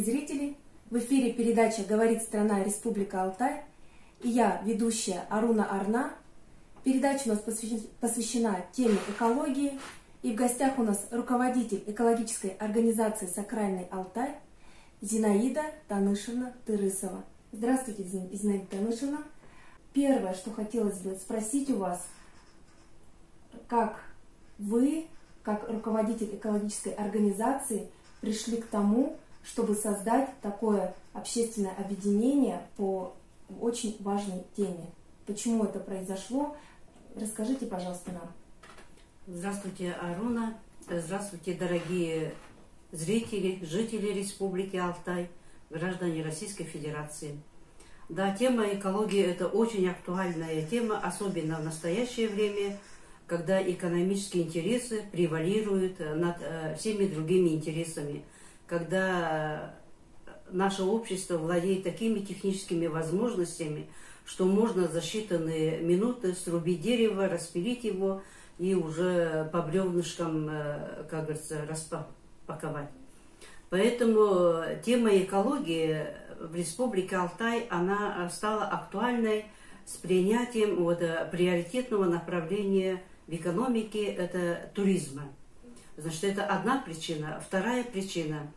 зрители! В эфире передача «Говорит страна Республика Алтай» и я, ведущая Аруна Арна. Передача у нас посвящена теме экологии. И в гостях у нас руководитель экологической организации «Сакральный Алтай» Зинаида Танышевна Тырысова. Здравствуйте, Зинаида Танышевна. Первое, что хотелось бы спросить у вас, как вы, как руководитель экологической организации, пришли к тому, чтобы создать такое общественное объединение по очень важной теме. Почему это произошло? Расскажите, пожалуйста, нам. Здравствуйте, Аруна. Здравствуйте, дорогие зрители, жители Республики Алтай, граждане Российской Федерации. Да, тема экологии – это очень актуальная тема, особенно в настоящее время, когда экономические интересы превалируют над всеми другими интересами, когда наше общество владеет такими техническими возможностями, что можно за считанные минуты срубить дерево, распилить его и уже по бревнышкам, как говорится, распаковать. Поэтому тема экологии в Республике Алтай, она стала актуальной с принятием приоритетного направления в экономике, это туризма. Значит, это одна причина. Вторая причина.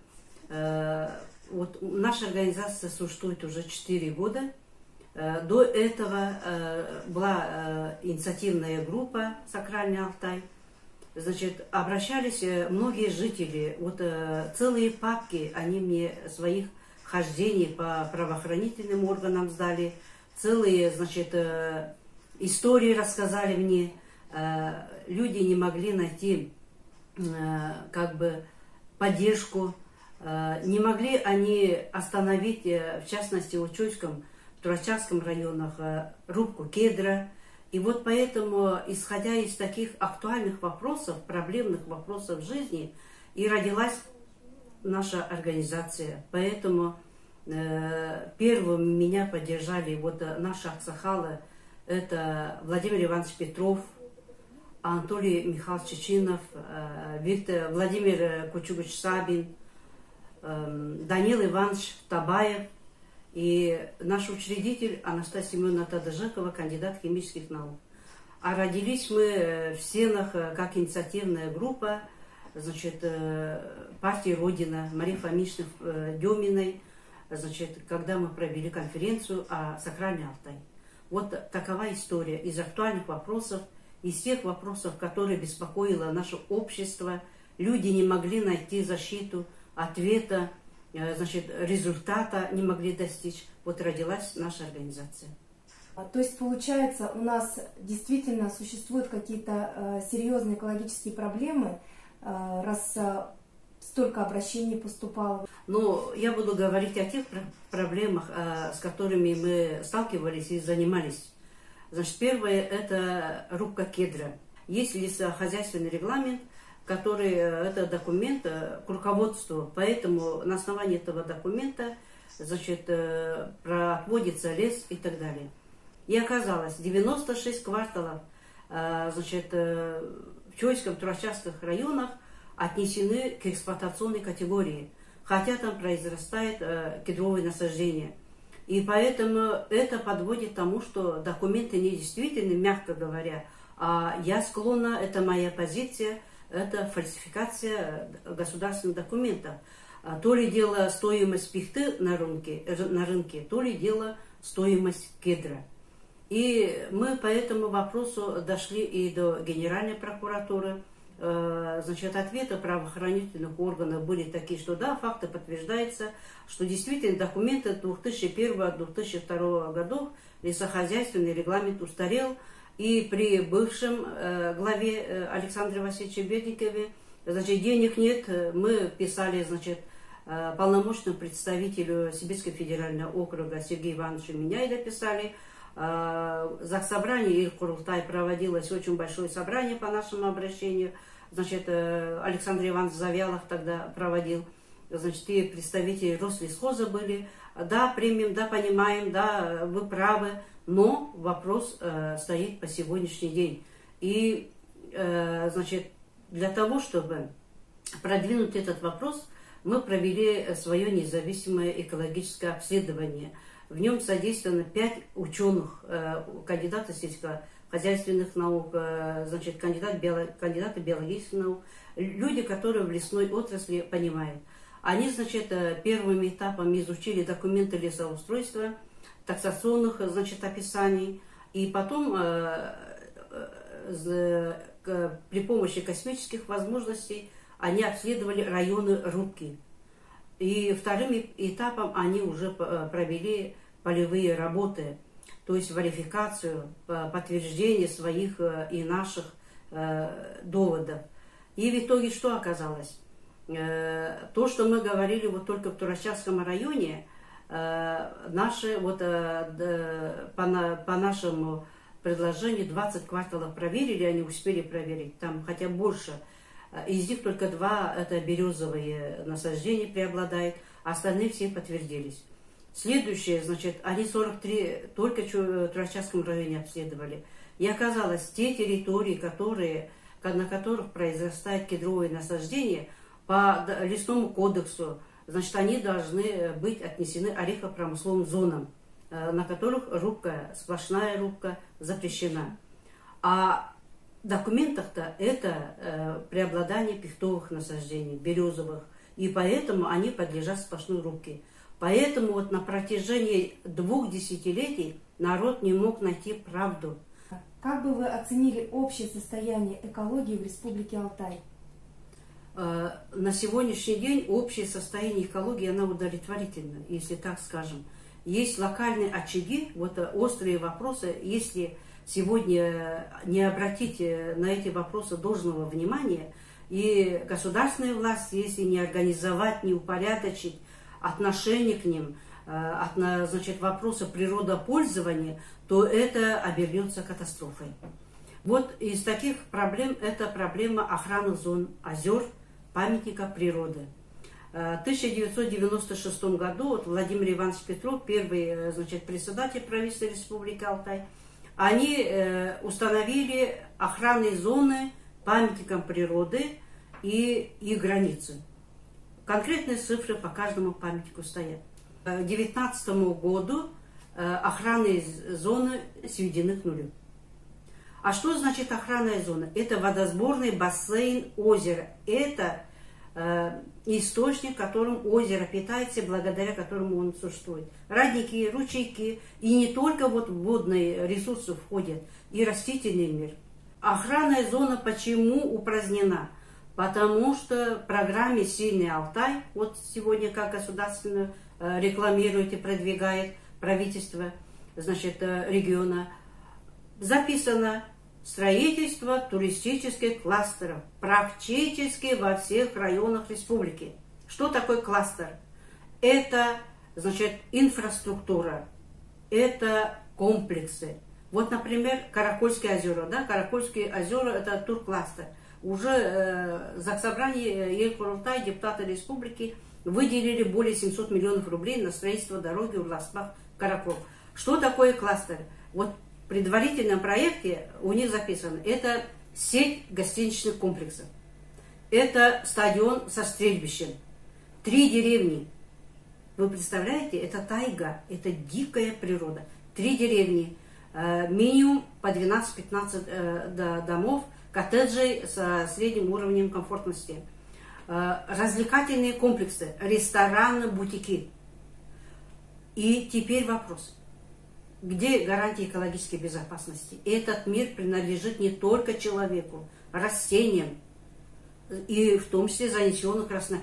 Наша организация существует уже 4 года. До этого была инициативная группа «Сакральный Алтай». Значит, обращались многие жители. Целые папки они мне своих хождений по правоохранительным органам сдали. Целые, значит, истории рассказали мне. Люди не могли найти поддержку. Не могли они остановить, в частности, в Чуйском, в Турачарском районах, рубку кедра. И поэтому, исходя из таких актуальных вопросов, проблемных вопросов жизни, и родилась наша организация. Поэтому первым меня поддержали наши аксахалы, это Владимир Иванович Петров, Анатолий Михайлович Чечинов, Владимир Кучугович Сабин, Данил Иванович Табаев и наш учредитель Анастасия Семеновна Тадыжекова, кандидат химических наук. А родились мы в Сенах как инициативная группа, значит, партии Родина Марии Фомичны Деминой, значит, когда мы провели конференцию о Сакральный Алтай. Вот такова история из актуальных вопросов, из тех вопросов, которые беспокоило наше общество. Люди не могли найти защиту, ответа, значит, результата не могли достичь. Родилась наша организация. То есть, получается, у нас действительно существуют какие-то серьезные экологические проблемы, раз столько обращений поступало? Но я буду говорить о тех проблемах, с которыми мы сталкивались и занимались. Значит, первое – это рубка кедра. Есть лесохозяйственный регламент, который это документ к руководству, поэтому на основании этого документа, значит, проводится лес и так далее. И оказалось, 96 кварталов, значит, в Чуйском, Турачарских районах отнесены к эксплуатационной категории, хотя там произрастает кедровые насаждения. И поэтому это подводит к тому, что документы недействительны, мягко говоря, а я склонна, это моя позиция, это фальсификация государственных документов. То ли дело стоимость пихты на рынке, то ли дело стоимость кедра. И мы по этому вопросу дошли и до Генеральной прокуратуры. Значит, ответы правоохранительных органов были такие, что да, факты подтверждаются, что действительно документы 2001-2002 годов, лесохозяйственный регламент устарел, и при бывшем главе Александре Васильевиче Бердникове, значит, денег нет, мы писали, значит, полномочному представителю Сибирского федерального округа Сергею Ивановичу Миняйда писали, Заксобрание или Курултай проводилось очень большое собрание по нашему обращению. Значит, Александр Иванович Завьялов тогда проводил. Значит, и представители Рослесхоза были. Да, примем, да, понимаем, да, вы правы. Но вопрос стоит по сегодняшний день. И, значит, для того, чтобы продвинуть этот вопрос, мы провели свое независимое экологическое обследование. В нем задействовано 5 ученых, кандидаты сельскохозяйственных наук, значит, кандидаты биологических наук, люди, которые в лесной отрасли понимают. Они, значит, первыми этапами изучили документы лесоустройства, таксационных, значит, описаний, и потом при помощи космических возможностей они обследовали районы рубки. И вторым этапом они уже провели полевые работы, то есть верификацию, подтверждение своих и наших доводов. И в итоге что оказалось? То, что мы говорили вот только в Турачевском районе, наши, вот, по нашему предложению 20 кварталов проверили, они успели проверить, там хотя больше. Из них только 2 это березовые насаждения преобладает, а остальные все подтвердились. Следующее, значит, они 43 только в Турачевском районе обследовали. И оказалось, те территории, на которых произрастают кедровые насаждения, по лесному кодексу, значит, они должны быть отнесены орехопромысловым зонам, на которых рубка, сплошная рубка запрещена. А в документах-то это преобладание пихтовых насаждений, березовых, и поэтому они подлежат сплошной рубке. Поэтому вот на протяжении 2 десятилетий народ не мог найти правду. Как бы вы оценили общее состояние экологии в Республике Алтай? На сегодняшний день общее состояние экологии, она удовлетворительна, если так скажем. Есть локальные очаги, вот острые вопросы, если сегодня не обратить на эти вопросы должного внимания, и государственная власть, если не организовать, не упорядочить отношение к ним, значит, вопросы природопользования, то это обернется катастрофой. Вот из таких проблем это проблема охраны зон озер, памятника природы. В 1996 году вот Владимир Иванович Петров, первый, значит, председатель правительства Республики Алтай, они установили охранные зоны памятникам природы и их границы. Конкретные цифры по каждому памятнику стоят. К 2019 году охранные зоны сведены к нулю. А что значит охранная зона? Это водосборный бассейн озера. Это источник, которым озеро питается, благодаря которому он существует. Родники, ручейки. И не только вот водные ресурсы входят, и растительный мир. Охранная зона почему упразднена? Потому что в программе «Сильный Алтай», вот сегодня как государственную рекламирует и продвигает правительство, значит, региона, записано строительство туристических кластеров практически во всех районах республики. Что такое кластер? Это, значит, инфраструктура, это комплексы. Вот, например, Каракольские озера. Да? Каракольские озера – это туркластер. Уже Заксобрание Ел-Курултай, депутаты республики, выделили более 700 миллионов рублей на строительство дороги Урласбах-Каракол. Что такое кластер? Вот в предварительном проекте у них записано, это сеть гостиничных комплексов, это стадион со стрельбищем, 3 деревни. Вы представляете, это тайга, это дикая природа. 3 деревни, минимум по 12-15 домов, коттеджей со средним уровнем комфортности, развлекательные комплексы, рестораны, бутики. И теперь вопрос. Где гарантии экологической безопасности? Этот мир принадлежит не только человеку, растениям. И в том числе занесен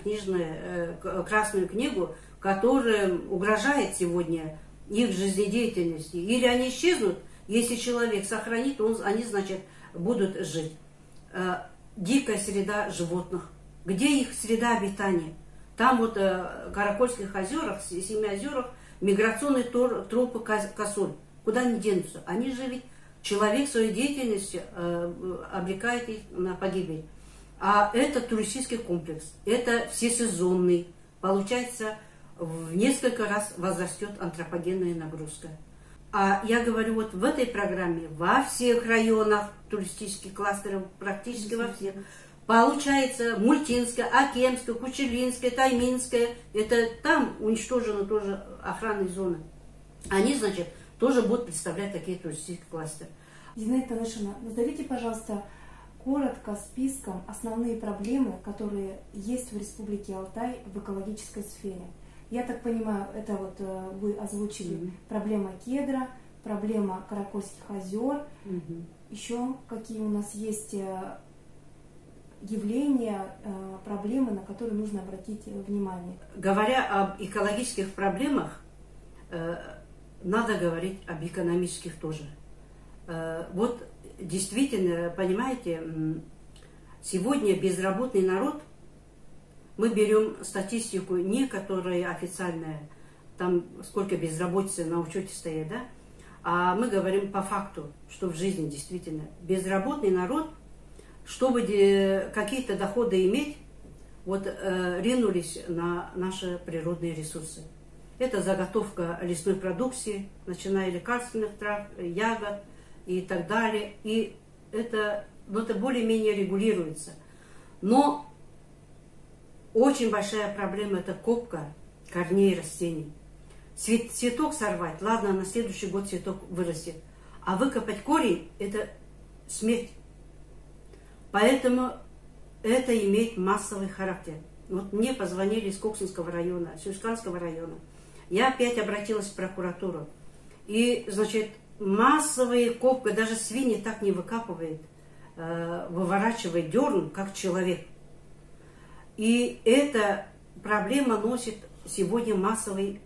в Красную книгу, которая угрожает сегодня их жизнедеятельности. Или они исчезнут, если человек сохранит, они, значит, будут жить. Дикая среда животных. Где их среда обитания? Там вот в Каракольских озерах, 7 озерах, миграционные тропы косуль. Куда они денутся? Они же ведь, человек своей деятельностью обрекает их на погибель. А это туристический комплекс, это всесезонный. Получается, в несколько раз возрастет антропогенная нагрузка. А я говорю, вот в этой программе во всех районах туристических кластеров, практически во всех, Получается, Мультинская, Акемская, Кучелинская, Тайминская, это там уничтожены тоже охранные зоны. Они, значит, тоже будут представлять такие туристические кластеры. Зинаида Танышевна, назовите, пожалуйста, коротко списком основные проблемы, которые есть в Республике Алтай в экологической сфере. Я так понимаю, это вот вы озвучили проблема кедра, проблема Каракольских озер, еще какие у нас есть явления, проблемы, на которые нужно обратить внимание. Говоря об экологических проблемах, надо говорить об экономических тоже. Вот действительно, понимаете, сегодня безработный народ, мы берем статистику не которая официальная, там сколько безработицы на учете стоит, да, а мы говорим по факту, что в жизни действительно безработный народ, чтобы какие-то доходы иметь, вот ринулись на наши природные ресурсы. Это заготовка лесной продукции, начиная лекарственных трав, ягод и так далее. И это более-менее регулируется. Но очень большая проблема – это копка корней растений. Цветок сорвать, ладно, на следующий год цветок вырастет. А выкопать корень – это смерть. Поэтому это имеет массовый характер. Вот мне позвонили из Коксинского района, Сюзьканского района. Я опять обратилась в прокуратуру. И, значит, массовые копки, даже свиньи так не выкапывает, выворачивает дерн, как человек. И эта проблема носит сегодня массовый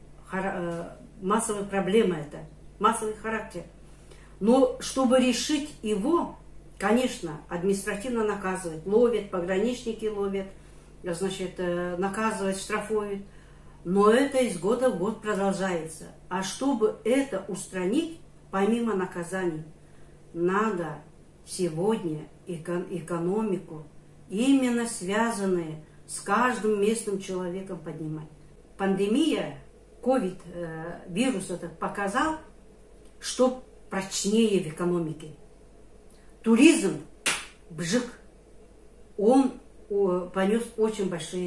проблема, это массовый характер. Но чтобы решить его, конечно, административно наказывать, ловят, пограничники ловят, значит, наказывают, штрафуют. Но это из года в год продолжается. А чтобы это устранить, помимо наказаний, надо сегодня экономику, именно связанные с каждым местным человеком, поднимать. Пандемия, ковид-вирус это показал, что прочнее в экономике. Туризм, бжик, он понес очень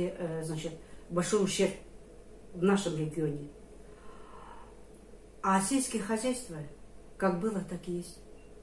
большой ущерб в нашем регионе. А сельское хозяйство, как было, так и есть.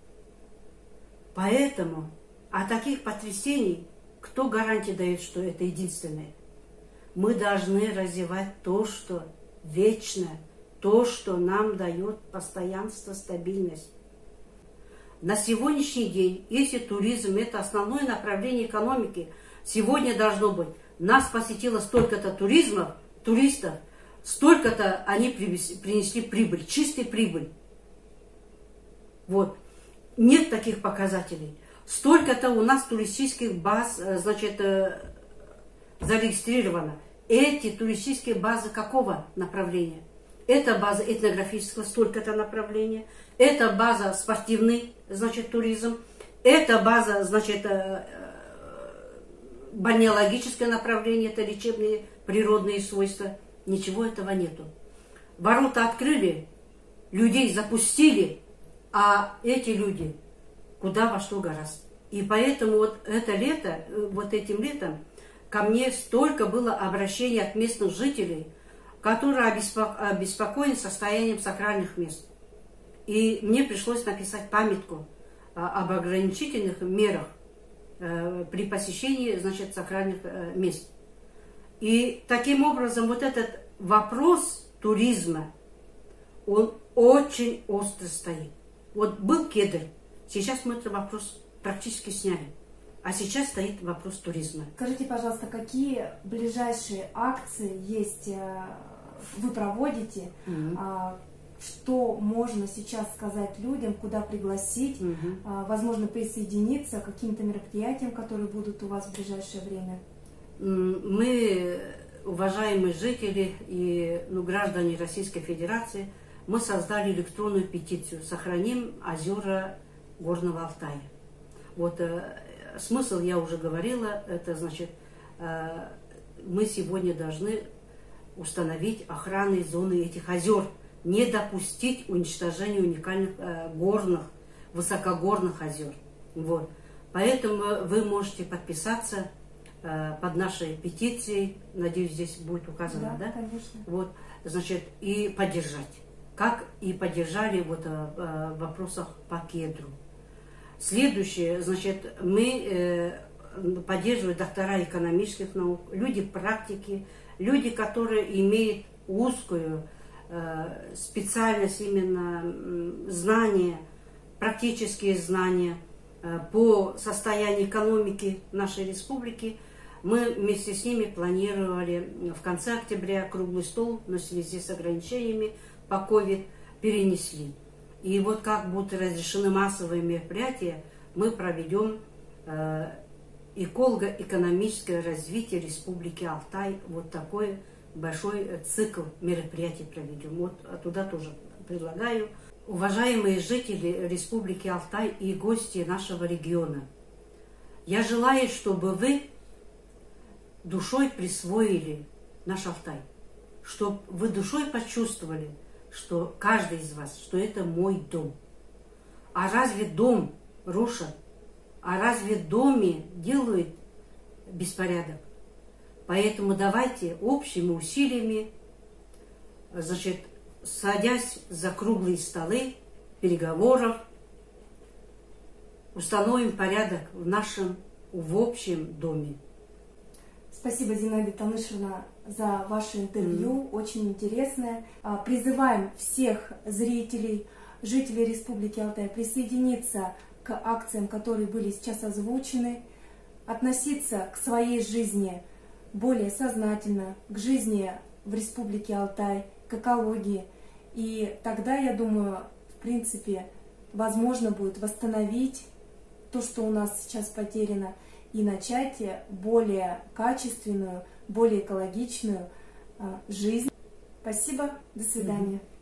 Поэтому от таких потрясений, кто гарантии дает, что это единственное? Мы должны развивать то, что вечно, то, что нам дает постоянство, стабильность. На сегодняшний день, если туризм – это основное направление экономики, сегодня должно быть, нас посетило столько-то туристов, столько-то они принесли прибыль, чистую прибыль. Вот. Нет таких показателей. Столько-то у нас туристических баз, значит, зарегистрировано. Эти туристические базы какого направления? Это база этнографического, столько-то направления. Это база спортивный, значит, туризм. Это база, значит, бальнеологическое направление, это лечебные природные свойства. Ничего этого нету. Ворота открыли, людей запустили, а эти люди куда во что гораздо. И поэтому вот это лето, вот этим летом ко мне столько было обращений от местных жителей, которые обеспокоены состоянием сакральных мест. И мне пришлось написать памятку об ограничительных мерах при посещении, значит, сакральных мест. И таким образом вот этот вопрос туризма, он очень остро стоит. Вот был кедр, сейчас мы этот вопрос практически сняли. А сейчас стоит вопрос туризма. Скажите, пожалуйста, какие ближайшие акции есть, вы проводите, что можно сейчас сказать людям, куда пригласить, возможно, присоединиться к каким-то мероприятиям, которые будут у вас в ближайшее время? Мы, уважаемые жители и граждане Российской Федерации, мы создали электронную петицию «Сохраним озера Горного Алтая». Вот смысл я уже говорила, это значит, мы сегодня должны установить охранные зоны этих озер, не допустить уничтожения уникальных горных, высокогорных озер. Вот. Поэтому вы можете подписаться под нашей петицией, надеюсь, здесь будет указано, да? Конечно. Вот, значит, и поддержать. Как и поддержали вот в вопросах по кедру. Следующее, значит, мы поддерживаем доктора экономических наук, люди практики, люди, которые имеют узкую специальность, именно знания, практические знания по состоянию экономики нашей республики. Мы вместе с ними планировали в конце октября круглый стол, но в связи с ограничениями по COVID перенесли. И вот как будут разрешены массовые мероприятия, мы проведем эколого-экономическое развитие Республики Алтай. Вот такой большой цикл мероприятий проведем. Вот туда тоже предлагаю. Уважаемые жители Республики Алтай и гости нашего региона, я желаю, чтобы вы душой присвоили наш Алтай, чтобы вы душой почувствовали, что каждый из вас, что это мой дом. А разве дом рушат? А разве в доме делают беспорядок? Поэтому давайте общими усилиями, значит, садясь за круглые столы переговоров, установим порядок в общем доме. Спасибо, Зинаида Танышевна, за ваше интервью, очень интересное. Призываем всех зрителей, жителей Республики Алтай присоединиться к акциям, которые были сейчас озвучены, относиться к своей жизни более сознательно, к жизни в Республике Алтай, к экологии. И тогда, я думаю, в принципе, возможно будет восстановить то, что у нас сейчас потеряно, и начать более качественную, более экологичную жизнь. Спасибо, до свидания.